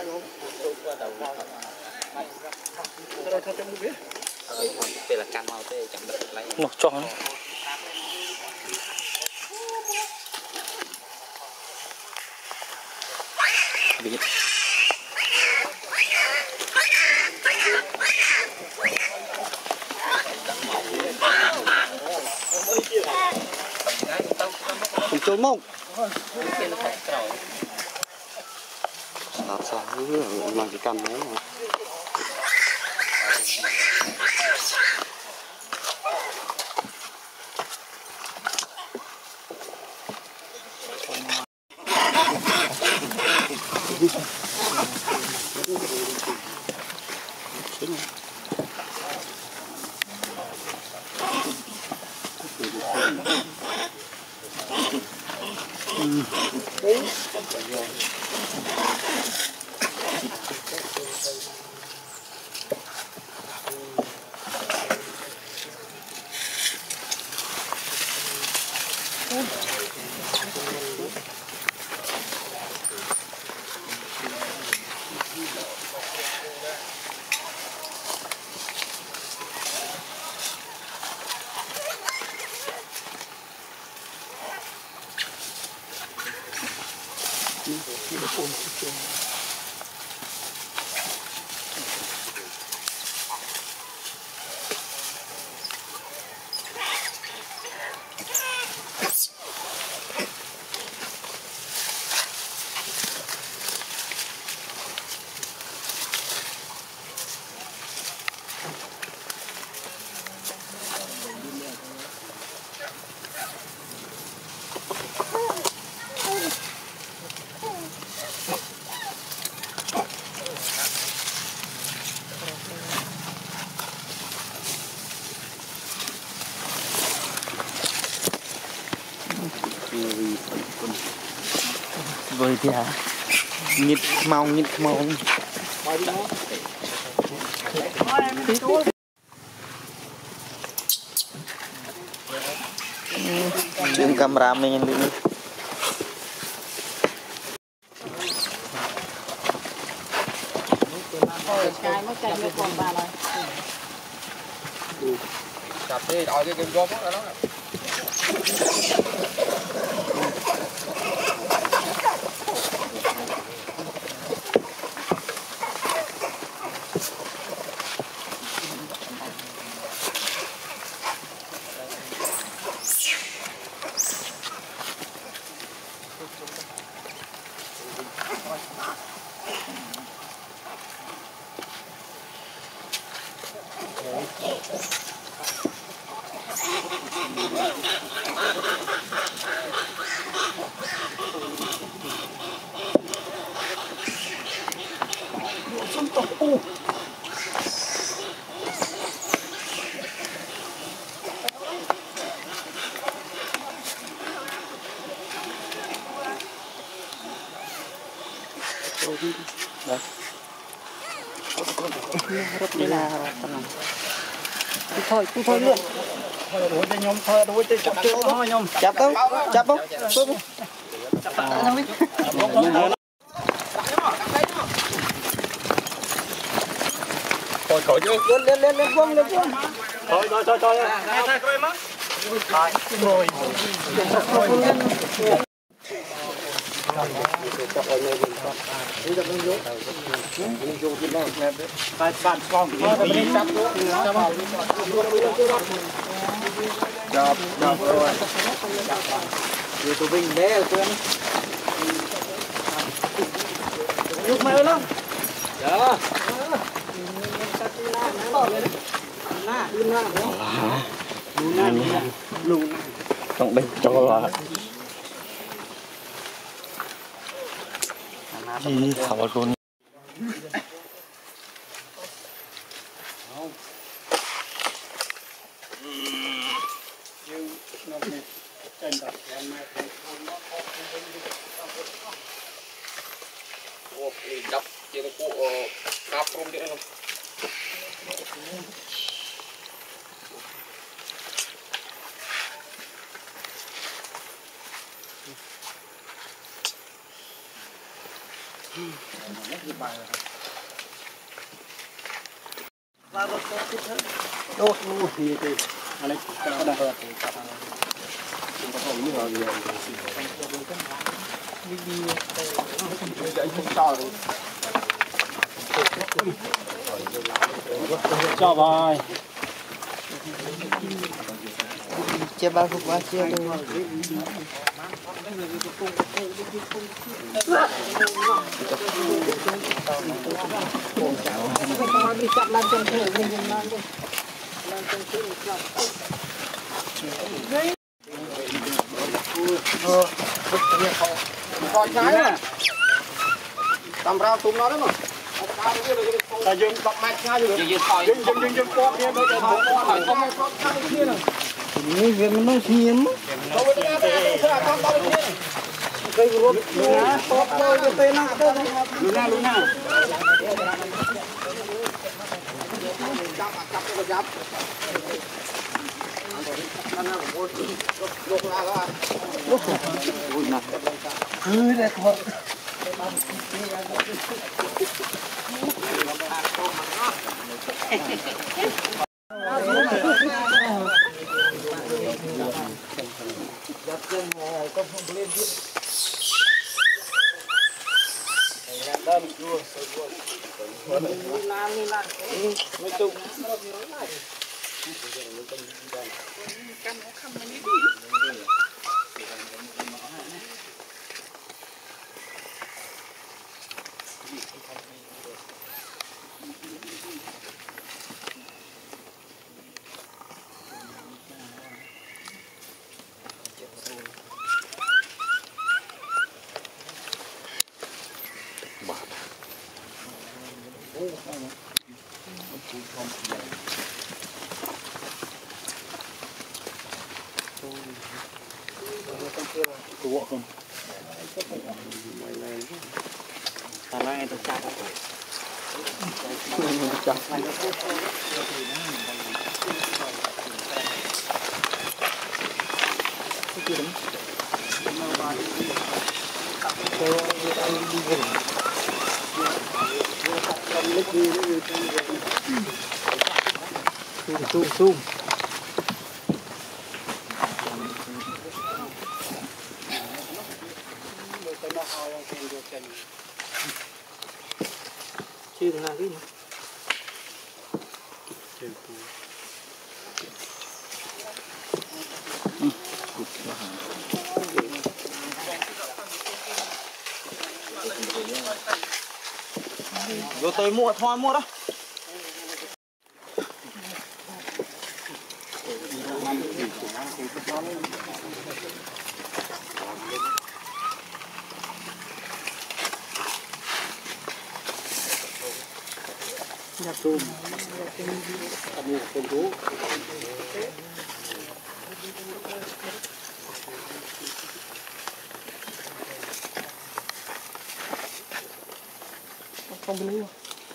là cam màu thế chẳng được lấy nó tròn bị trốn mông sao làm cái cam đấy mà với thì hả nhịp mong trên camera mình nhìn đi cái nó chạy vô còn bà rồi cặp đi đòi cái gom đó đó rất là thôi lượn đối với nhóm thơ đối với chặt chưa nhóm chặt không thôi khỏi chứ lên quân thôi rồi tôi vinh đế tôi lúc mày lắm dạ trong đây cho là gì khẩu luôn đập trên của cáp không được đâu Đốt luôn thìอะไรก็ได้cho bài chia ba khúc ba chia đôi đi chậm làm chân thể mình làm chân thể coi trái nè tầm rau tôm nó đó mà ta dương đọc mạch ngay rồi dương con kia bây giờ hỏi không ai con cái kia này นี่เวียนมันต้องเสียม đâu có cái này sao con đâu cái này cây rốt luna top rồi cái tên nào luna chắp cái chắp lục ra đó đây thôi của không Này tôi chặt zoom chưa được gì rồi tới mua thôi mua đó nhập tôm không biết luôn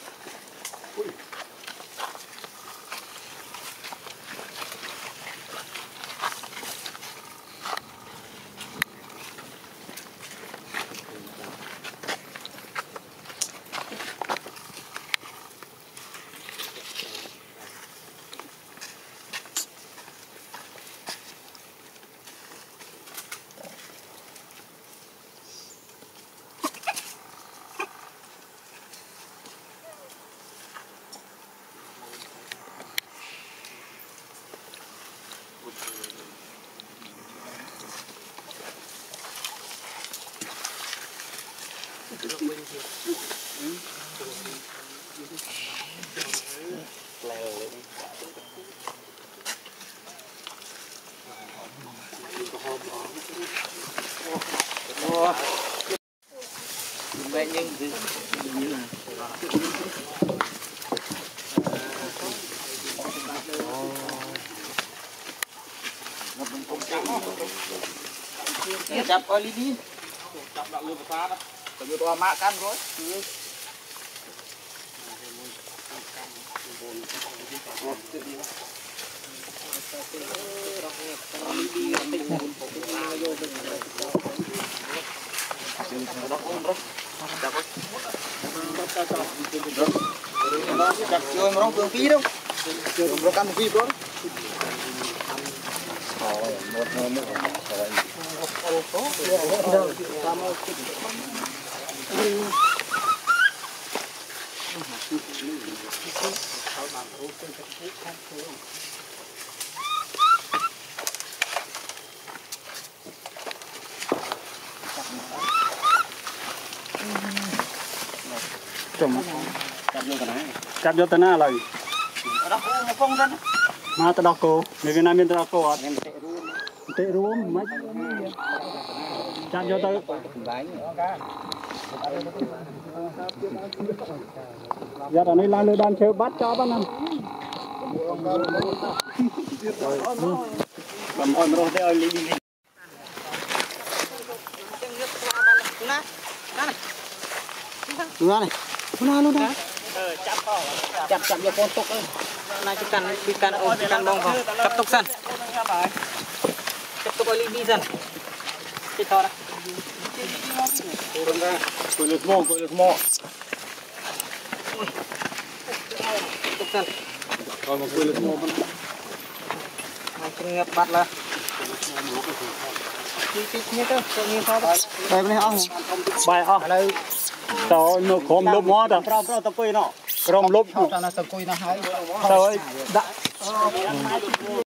đây nhưng chắp ơi đi chắp đạo luôn phá đó từ tôi mạ căn rồi chơi mà không phí đâu chơi một căn phí đó chặt vô tên nào mà tao đọc cô người Việt Nam mình tao đọc cô tệ rùm mấy chặt vô tới giờ tao này làm lời đàn chơi bắt cho bắt năm làm oi rồi đây oi đi luôn này luôn đó chặt vô con tục ơi nay chỉ cần ôm chỉ cần bông vào cặp tục sân cặp tục ơi đi sân cái to đó coi được mò tục sân coi một coi được mò mình ngập bát là như thế như thế đây bên ông bài ông tao nó khom lốp mó đó tao quay nó khom lốp tao nó quay nó hay tao ấy đã